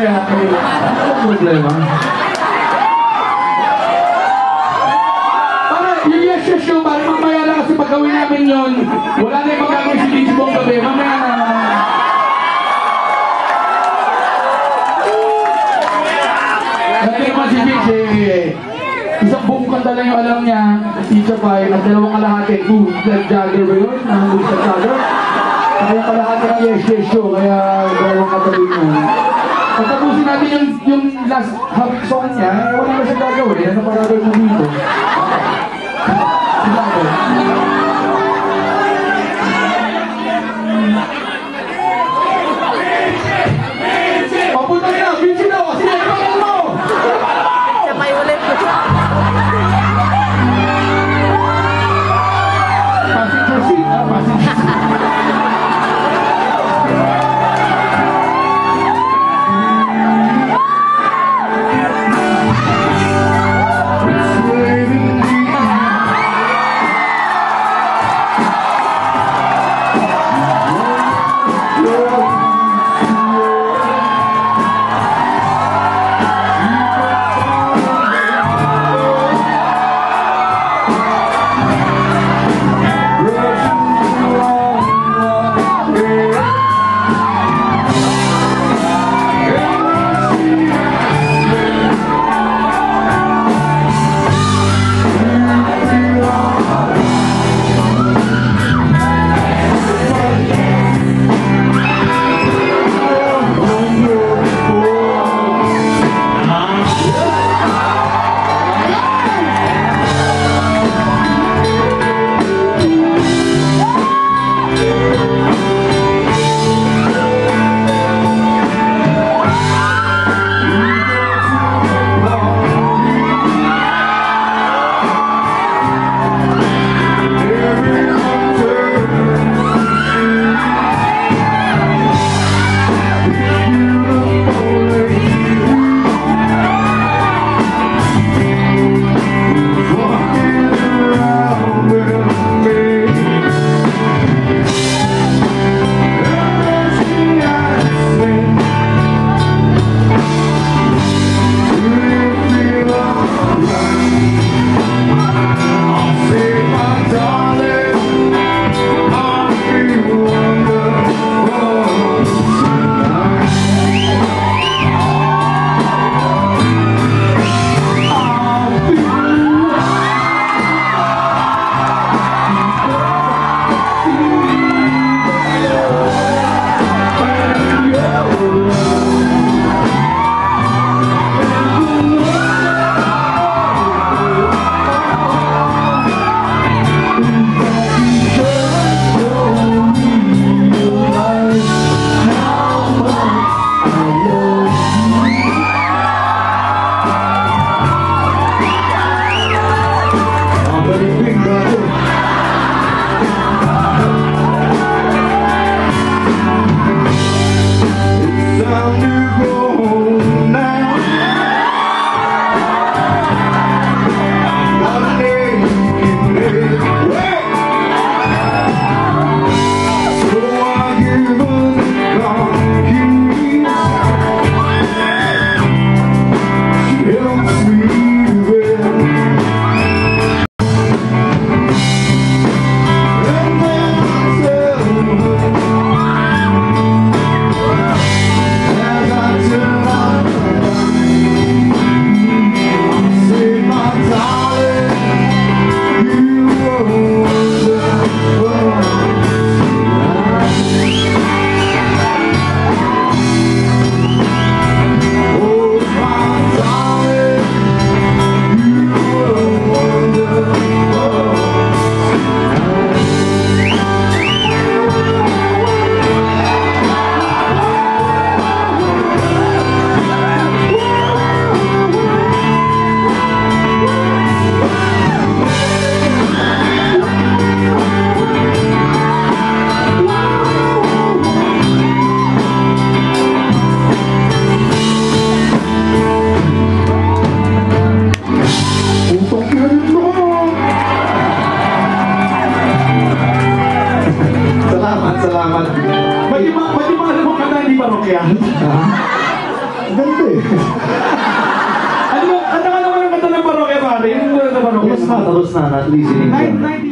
kaya ano problema? Para yung yes yung para mamaya na kasi paggawin namin yun, wala na yung magagawin si DJ buong gabi. Mamaya na. Dati naman si DJ, isang buong kanta lang yung alam niya, Teacher Pai, at dalawang kalahati, Jagger ba yun? Nahulog sa Jagger. Kaya kalahati ng yes show, kaya dalawang katabi mo. Pagtapusin natin yung last half song niya, wala na siya gagawin. Ano pa gagawin mo dito? Sila ko. Papunta niya! Vinci daw! Sige, ipakal mo! Sabay ulit. Passenger seat. Passenger seat. Ganito eh. Ano mo, kanta ka naman ng kanta ng parokya, pare. Yung muna ng parokya. Tapos na, not listening. Night,